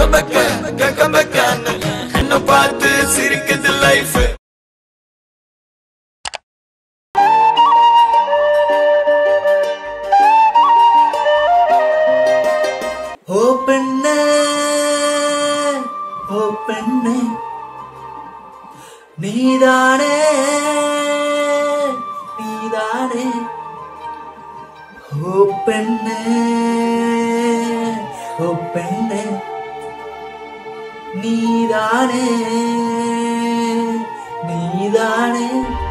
Beka, Keka Beka, enna paathu sirikudhu life. பெண்ணே நீதானே நீதானே ஓ பெண்ணே ஓ பெண்ணே நீதானே நீதானே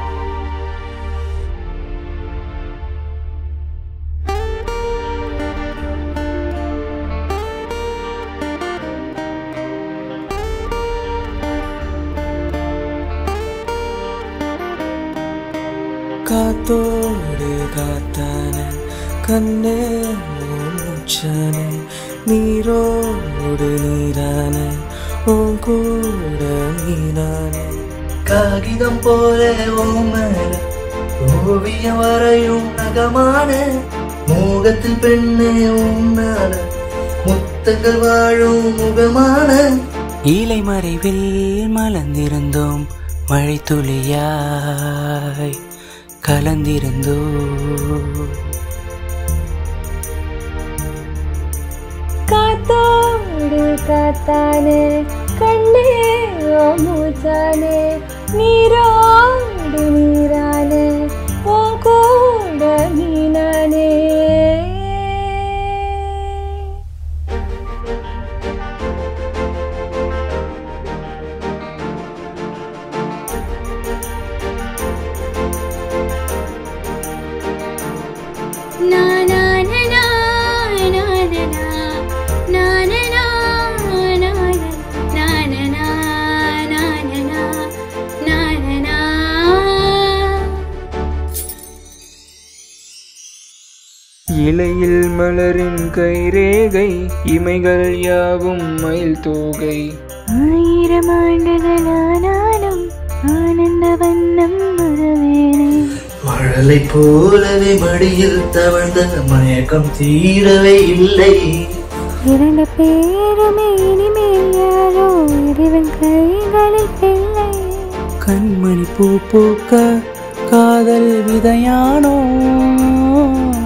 காத்தோடு காத்தானன் கண்ணே மூச்சானே நீரோடு நீரான உன் கூட நீனானே காகிதம் போல ஓமன ஓவியம் வரையும் நகமான மோகத்தில் பெண்ணே உன்னால முத்தங்கள் வாழும் முகமான ஈலை மறைவில் மலர்ந்திருந்தோம் மழை துளியாய் கலந்திருந்தோ காத்தோடு காத்தானே கண்ணே மூச்சானே நீரோடு நீரானே உன் கூட நீனானே இலையில் மலரின் கைரேகை இமைகள் யாவும் மயில் தோகை 1000 ஆண்டுகள் ஆனாலும் ஆனந்த வண்ணம் வரவேனே மழலை போலவே மடியில் தவழ்ந்த மயக்கம் தீரவே இல்லை 2 பேருமே இனிமேல் யாரோ இறைவன் கைகளில் பிள்ளை கண்மணி பூ பூக்க காதல் விதையானோ